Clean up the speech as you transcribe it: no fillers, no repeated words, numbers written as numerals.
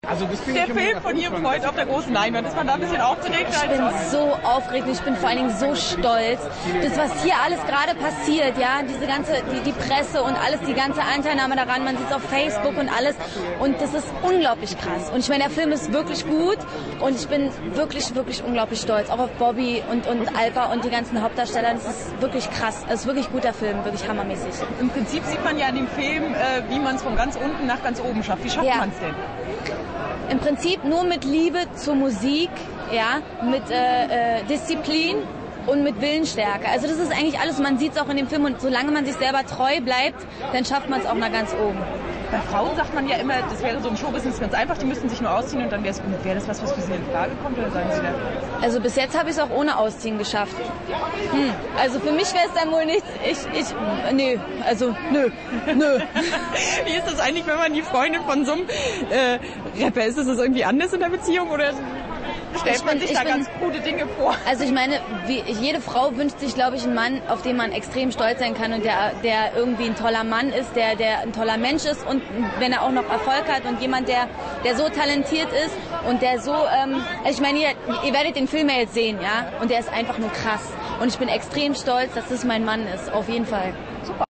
Also das Der Film von Ihrem Freund auf der großen Leinwand, ist man da ein bisschen aufgeregt? Ich bin so aufgeregt und ich bin vor allen Dingen so stolz. Das, was hier alles gerade passiert, ja, diese ganze, die Presse und alles, die ganze Anteilnahme daran, man sieht es auf Facebook und alles. Und das ist unglaublich krass. Und ich meine, der Film ist wirklich gut und ich bin wirklich, wirklich unglaublich stolz. Auch auf Bobby und Alpa und die ganzen Hauptdarsteller. Das ist wirklich krass. Es ist wirklich ein guter Film, wirklich hammermäßig. Im Prinzip sieht man ja in dem Film, wie man es von ganz unten nach ganz oben schafft. Wie schafft man es denn? Im Prinzip nur mit Liebe zur Musik, ja, mit Disziplin und mit Willensstärke. Also das ist eigentlich alles, man sieht es auch in dem Film und solange man sich selber treu bleibt, dann schafft man es auch nach ganz oben. Bei Frauen sagt man ja immer, das wäre so im Showbusiness ganz einfach, die müssten sich nur ausziehen und dann wäre das was für Sie in Frage kommt, oder sagen Sie da? Also bis jetzt habe ich es auch ohne Ausziehen geschafft. Also für mich wäre es dann wohl nichts, nö. Wie ist das eigentlich, wenn man die Freundin von so einem Rapper ist? Ist das irgendwie anders in der Beziehung oder stellt man sich da ganz krude Dinge vor? Also ich meine, jede Frau wünscht sich, glaube ich, einen Mann, auf den man extrem stolz sein kann und der irgendwie ein toller Mann ist, der ein toller Mensch ist und wenn er auch noch Erfolg hat und jemand, der so talentiert ist und der so, also ich meine, ihr werdet den Film ja jetzt sehen, ja, und der ist einfach nur krass und ich bin extrem stolz, dass das mein Mann ist, auf jeden Fall. Super.